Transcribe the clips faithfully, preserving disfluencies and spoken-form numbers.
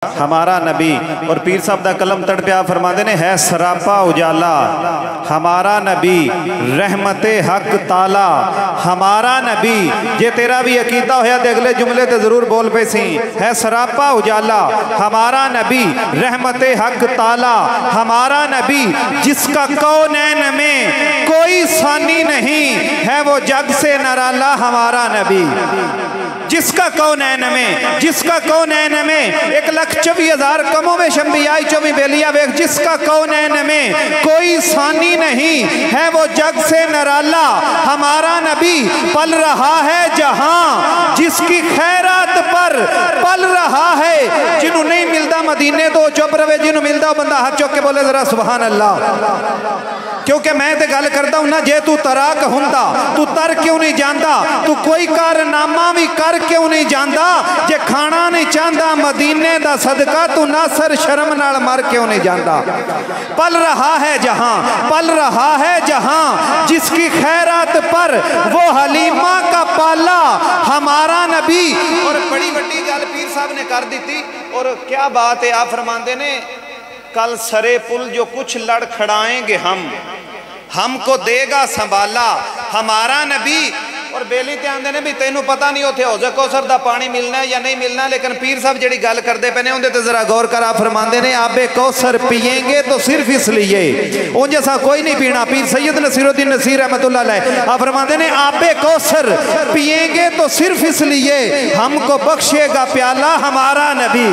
ہمارا نبی. اور پیر صاحب دا قلم تڑ پیا فرماندے نے ہے سراپا اجالا ہمارا نبی رحمت حق تعالی ہمارا نبی. جے تیرا بھی عقیدہ ہویا دے اگلے جملے تے ضرور بول پے سی. ہے سراپا اجالا ہمارا نبی رحمت حق تعالی ہمارا نبی جس کا کونین میں کوئی ثانی نہیں ہے وہ جگ سے نرالا ہمارا نبی. جس کا کونین میں جس کا کونین میں ایک لکھ چوبی ہزار کموں میں شمبی آئی چوبی بیلیا بیک جس کا کونین میں کوئی ثانی نہیں ہے وہ جگ سے نرالا ہمارا نبی. پل رہا ہے جہاں جس کی خیرات پر پل رہا ہے. جنہوں نہیں ملتا مدینے تو چپ روے جنہوں ملتا بندہ ہاتھ چوک کے بولے ذرا سبحان اللہ. کیونکہ میں تے گل کرتا ہوں نا جے تو تراک ہوندا تو تر کیوں نہیں جاندا تو کوئی کارنامہ بھی کر کیوں نہیں جاندا. جے کھانا نہیں چاہندا مدینے دا صدقہ تو ناصر شرم نال مر کیوں نہیں جاندا. پل رہا ہے جہاں پل رہا ہے جہاں جس کی خیرات پر وہ حلیمہ کا پالا ہمارا نبی. اور بڑی بڑی گل پیر صاحب نے کر دی تھی. اور کیا بات ہے آپ فرماندے نے کل سرے پل جو کچھ لڑ کھڑائیں گے ہم ہم کو دے گا سنبھالا ہمارا نبی. اور بیلی تے آندے نے بھی تینوں پتہ نہیں ہوتے حوض کوثر دا پانی ملنا ہے یا نہیں ملنا. لیکن پیر صاحب جڑی گل کردے پے نے اون دے تے ذرا غور کر. آپ فرماندے نے آب کوثر پیئیں گے تو صرف اس لیے اون جیسا کوئی نہیں پینا. پیر سید نصیر الدین نصیر رحمۃ اللہ علیہ آپ فرماندے نے آب کوثر پیئیں گے تو صرف اس لیے ہم کو بخشے گا پیالہ ہمارا نبی.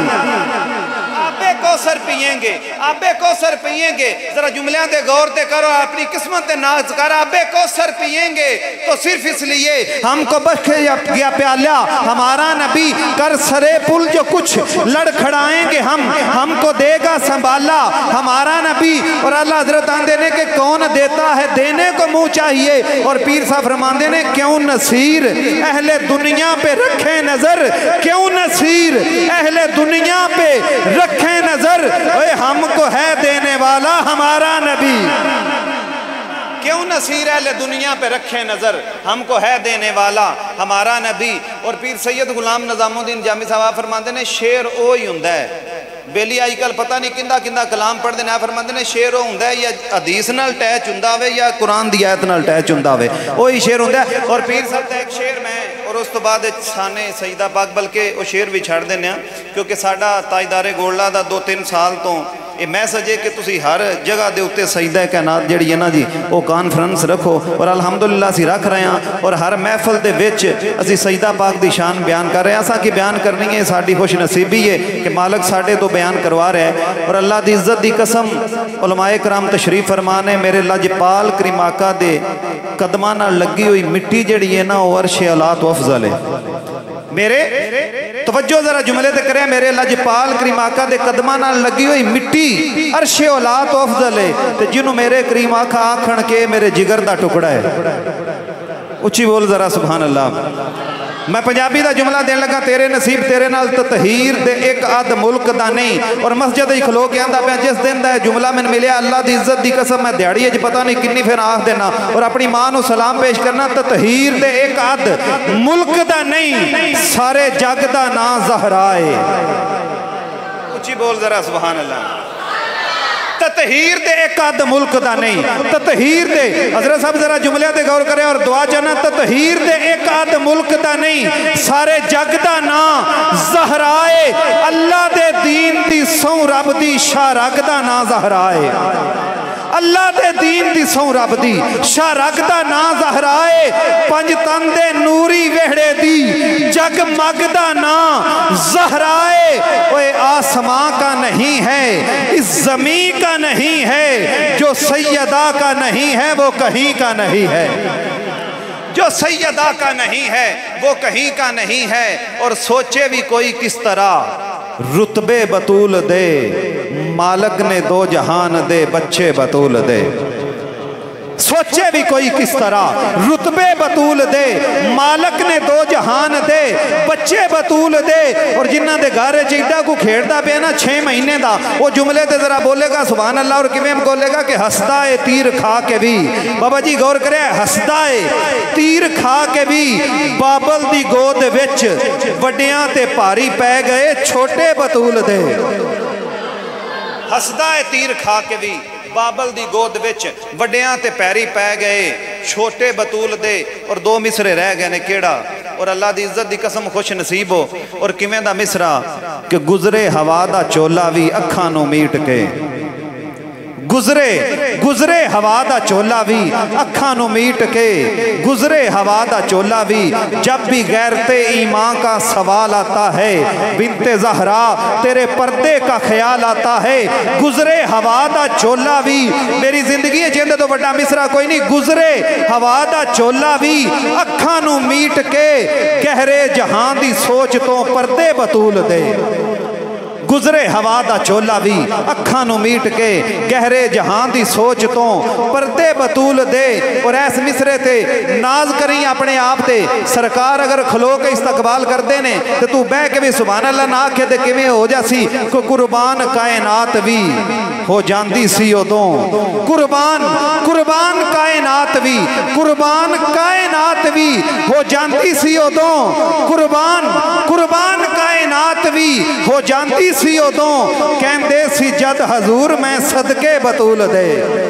آبے کوثر پیئیں گے آبے کوثر پیئیں گے. ذرا جملیاں دے غور تے کرو اپنی قسمت تے ناز کر. آبے کوثر پیئیں گے تو صرف اس لیے ہم کو بخشے گیا پیالہ ہمارا نبی. کر سرے پل جو کچھ لڑ کھڑائیں گے ہم ہم کو دے گا سنبھالا ہمارا نبی. اور اللہ حضرت آن دینے کہ کون دیتا ہے دینے کو منہ چاہیے. اور پیر صاحب فرمان دینے کیوں نصیر اہل دنیا پہ رکھے نظر کیوں نصیر اہل دنیا پہ رکھے نظر. اے ہم کو ہے دینے والا ہمارا نبی. کیوں نصیر اہل دنیا پہ رکھے نظر ہم کو ہے دینے والا ہمارا نبی. اور پیر سید غلام نظام الدین جامی صاحب فرماندے نے شعر او ہی ہوندا ہے. بیلی آئی کل پتہ نہیں کندہ کندہ کلام پڑھ دینا فرماندے نے شعر او ہوندا ہے یا حدیث نال ٹیچ ہوندا ہوئے یا قرآن دی آیت نال ٹیچ ہوندا ہوئے وہی شعر ہوندا ہے. اور پیر صاحب دا ایک شعر میں اور اس تو بعد سانے سیدہ پاک بلکہ وہ شعر بھی چھڑ دینے کیونکہ ساڈا تاجدار گولڑا دا دو تین سال تو یہ میسج ہے کہ تسی ہر جگہ دے اتے سجدہ کائنات جڑی ہے نا جی وہ کانفرنس رکھو. اور الحمدللہ اسی رکھ رہے ہیں اور ہر محفل دے وچ اسی سجدہ پاک دی شان بیان کر رہے ہیں. اساں کی بیان کرنی ہے ساڈی خوش نصیبی ہے کہ مالک ساڈے تو بیان کروا رہے ہیں. اور اللہ دی عزت دی قسم علماء کرام تشریف فرمانے میرے لجپال کریم آقا دے قدماں نال لگی ہوئی مٹی جڑی ہے نا وہ عرش اعلیٰ تو افضل ہے. میرے توجہ ذرا جملے تے کریں میرے لجپال کریم آقا دے قدماں نال لگی ہوئی مٹی عرش اعلیٰ تو افضل ہے. تے جنہوں میرے کریم آقا آکھن کے میرے جگر دا ٹکڑا ہے. اچھی بول ذرا سبحان اللہ. میں پنجابی دا جملہ دین لگا تیرے نصیب تیرے نال تطہیر دے ایک آدھ ملک دا نہیں. اور مسجد ہی کھلو کے آندہ پہ جس دن دا جملہ میں ملیا اللہ دی عزت دی قسم میں دیڑی ہے جی پتہ نہیں کنی پھر آخ دینا اور اپنی ماں نو سلام پیش کرنا. تطہیر دے ایک آدھ ملک دا نہیں سارے جگ دا نا زہرائے. اچھی بول ذرا سبحان اللہ. تطہیر دے ایک آدھ ملک دا نہیں تطہیر دے حضرت صاحب ذرا جملے دے غور کرے اور دعا چاہنا. تطہیر دے ایک آدھ ملک دا نہیں سارے جگ دا نا زہرائے. اللہ دے دین دی سو رب دی شاہ رگ دا نا زہرائے. اللہ دے دین دی سو رب دی شاہ رگ دا نا زہرائے. پنج تن دے نوری وہڑے دی جگ مگ دا نا زہرائے. اوے آسمان کا نہیں ہے اس زمین کا نہیں ہے جو سیدہ کا نہیں ہے وہ کہیں کا نہیں ہے. جو سیدہ کا نہیں ہے وہ کہیں کا نہیں ہے. اور سوچے بھی کوئی کس طرح رتبے بطول دے مالک نے دو جہان دے بچے بطول دے. سوچے بھی کوئی کس طرح رتبے بطول دے مالک نے دو جہان دے بچے بطول دے اور جنہ دے گارے چیڈا کو کھیڑتا پہ نا چھے مہینے دا وہ جملے تے ذرا بولے گا سبحان اللہ اور کمیں بولے گا کہ ہستا ہے تیر کھا کے بھی بابا جی غور کرے ہستا ہے تیر کھا کے بھی بابل دی گود وچ وڈیاں تے پاری پہ گئے چھوٹے بطول دے ہستا ہے تیر کھا کے بھی بابل دی گود وچ وڈیاں تے پیری پہ گئے چھوٹے بطول دے اور دو مصرے رہ گئے نے کیڑا اور اللہ دی عزت دی قسم خوش نصیب ہو اور کمیں دا مصرہ کہ گزرے ہوا دا چولا بھی اکھانوں میٹ کے گزرے گزرے ہوا دا چولا بھی اکھانوں میٹ کے گزرے ہوا دا چولا بھی جب بھی غیرت ایمان کا سوال آتا ہے بنت زہرا تیرے پردے کا خیال آتا ہے گزرے ہوا دا چولا بھی میری زندگی ہے جیندے تو بڑا مصرہ کوئی نہیں گزرے ہوا دا چولا بھی اکھانوں میٹ کے گہرے جہان دی سوچ تو پردے بطول دے گزرے ہوا دا چولا بھی اکھانوں میٹ کے گہرے جہان دی سوچ تو پردے بطول دے اور ایس مصرے تے ناز کریں اپنے آپ تے سرکار اگر کھلو کے استقبال کر دینے تو تو بے کے بھی سبحان اللہ نہ آکھے دے کمیں ہو جاسی کو قربان کائنات بھی ہو جاندی سی ہو دوں قربان قربان کائنات بھی قربان کائنات بھی ہو جاندی سی ہو دوں قربان قربان کائنات بھی ہو جاندی سی ہو دوں کہندے سی جد حضور میں صدقے بطول دے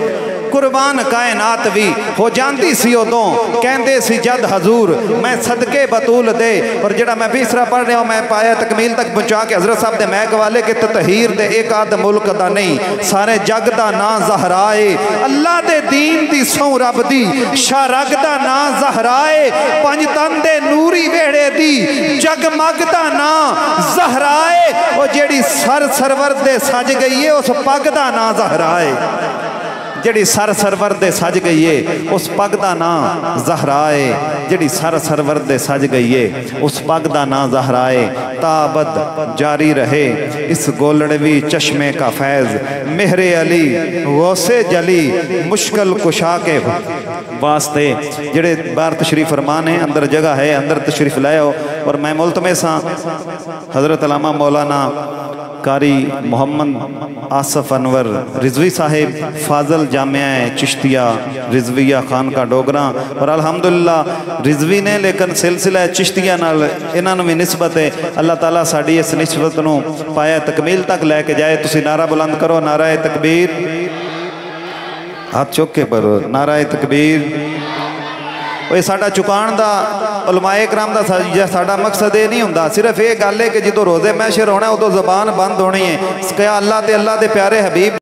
قربان کائنات بھی ہو جاندی سی ہو دوں کہندے سی جد حضور میں صدقے بطول دے اور جڑا میں بیسرا پڑھ رہا ہوں میں پایا تکمیل تک پہنچا کے حضرت صاحب دے محک والے کے تطہیر دے ایک آدھ ملک دا نہیں سارے جگ دا نا زہرائے اللہ دے دین دی سو رب دی شارگ دا نا زہرائے پنج تن دے نوری ویڑے دی جگ مگ دا نا زہرائے وہ جیڑی سر سرور دے سج گئی ہے اس پگ دا نا زہرائے جڑی سر سرور دے سج گئی ہے اس پگ دا نا زہرائے جڑی سر سرور دے سج گئی ہے اس پگ دا نا زہرائے تابد جاری رہے اس گولڑوی چشمے کا فیض مہر علی غوث جلی مشکل کشا کے واسطے جڑے بار تشریف فرمان ہیں اندر جگہ ہے اندر تشریف لائے ہو اور میں ملتمس ہاں حضرت علامہ مولانا قاری محمد آصف انور رضوی صاحب فاضل جامعہ چشتیہ رضویہ خان کا ڈوگراں اور الحمدللہ رضوی نے لیکن سلسلہ چشتیہ نال انہوں میں نسبت ہے اللہ تعالیٰ ساڑی اس نسبت نو پایا تکمیل تک لے کے جائے تسی نعرہ بلند کرو نعرہ تکبیر ہاتھ چوکے پر نعرہ تکبیر وہ ساڑا چکان دا علماء اکرام دا ساڑا مقصد یہ نہیں ہوندہ صرف ایک گالے کہ جدو روزے محشر ہونا ہے وہ تو زبان بند ہونی ہے کہ اللہ تے اللہ دے پیارے حبیب